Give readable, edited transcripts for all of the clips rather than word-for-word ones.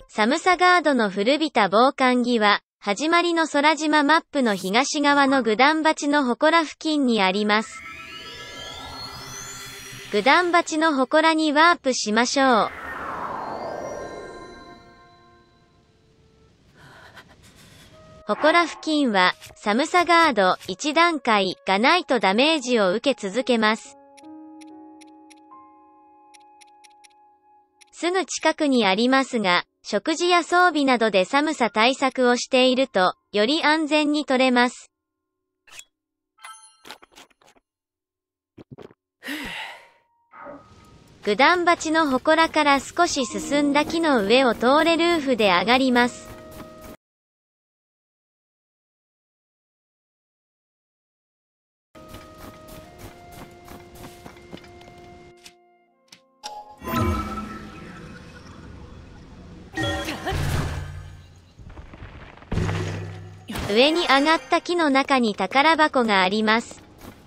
寒さガードの古びた防寒着は、始まりの空島マップの東側の九段鉢の祠付近にあります。九段鉢の祠にワープしましょう。祠付近は、寒さガード1段階がないとダメージを受け続けます。すぐ近くにありますが、食事や装備などで寒さ対策をしていると、より安全に取れます。九段鉢の祠から少し進んだ木の上を通れルーフで上がります。上に上がった木の中に宝箱があります。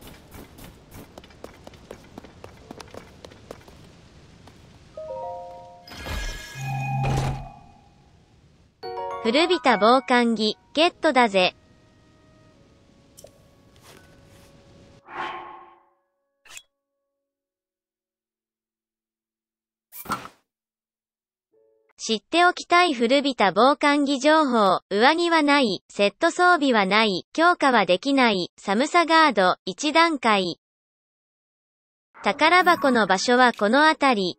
古びた防寒着、ゲットだぜ。知っておきたい古びた防寒着情報、上着はない、セット装備はない、強化はできない、寒さガード、1段階。宝箱の場所はこの辺り。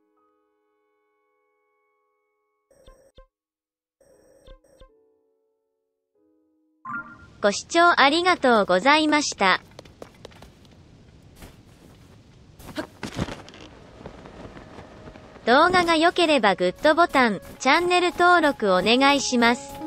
ご視聴ありがとうございました。動画が良ければグッドボタン、チャンネル登録お願いします。